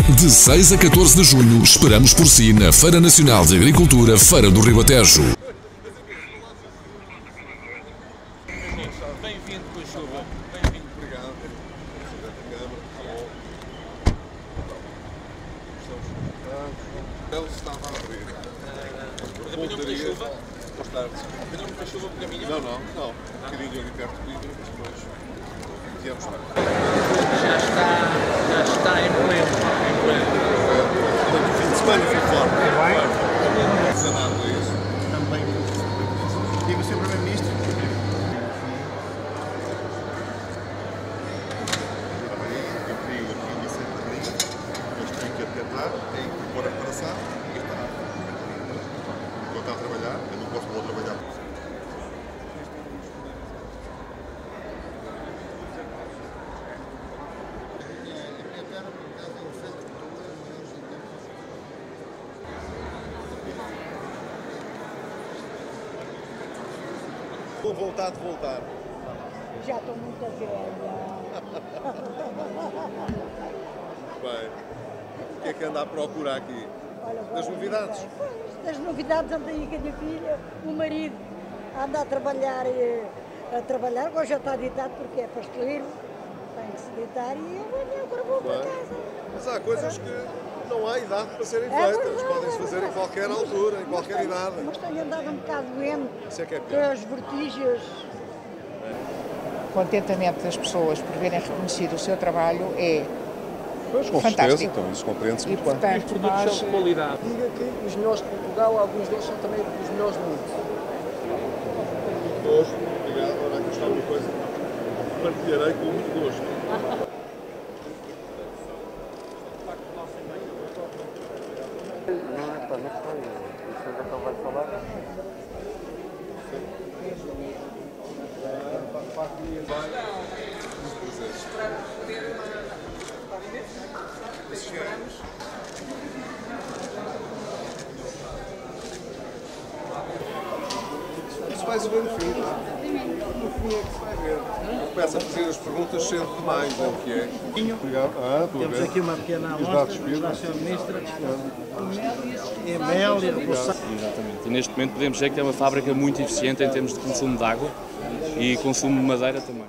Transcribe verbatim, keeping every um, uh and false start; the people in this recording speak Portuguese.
De seis a catorze de junho, esperamos por si na Feira Nacional de Agricultura, Feira do Ribatejo. Bem-vindo com a chuva. Bem-vindo. Obrigado. Ele estava a abrir. Apanhou muita chuva? Boa tarde. Apanhou muita chuva por caminho? Não, não, não. Um bocadinho ali perto de Coimbra, mas depois viemos lá. Já está, já está em pleno. Em pleno. Portanto, o fim de semana foi forte. Bem? Sanado é isso. Também. Diga o senhor Primeiro-Ministro. Eles têm que atentar, têm que pôr a reparação e está. Enquanto está a trabalhar, eu não posso pôr a trabalhar. Com vontade de voltar. Já estou muito velha. Bem, o que é que anda a procurar aqui? Olha, Das novidades? Pois, das novidades andei aí com a minha filha, o marido anda a trabalhar, a trabalhar, agora já está ditado porque é pasteleiro, tem que se deitar e eu venho, agora vou para Bem, casa. mas há coisas que não há idade para serem É feitas, verdade, podem-se fazer em qualquer altura, em qualquer mas idade. tenho, mas tenho andado um bocado doente, Isso é que é com pior. as vertigens. Contentamento das pessoas por verem reconhecido o seu trabalho é Pois, com fantástico. certeza, então isso compreende-se E, muito bem. portanto, Os produtos nós... são de qualidade. Diga que os melhores de Portugal, alguns deles são também os melhores do mundo. Hoje, obrigado, ora aqui está uma coisa que partilharei com muito gosto. Não, pá, não sei. O senhor já vai falar. Isso vai-se ver no fim, não é? No fim é que se vai ver. Começa a fazer as perguntas cedo demais, é o que é. Obrigado. Ah, estou a ver. Temos aqui uma pequena Os amostra dados da firmes. senhora Ministra. E mel e repousado. Exatamente. E neste momento podemos dizer que é uma fábrica muito eficiente em termos de consumo de água e consumo de madeira também.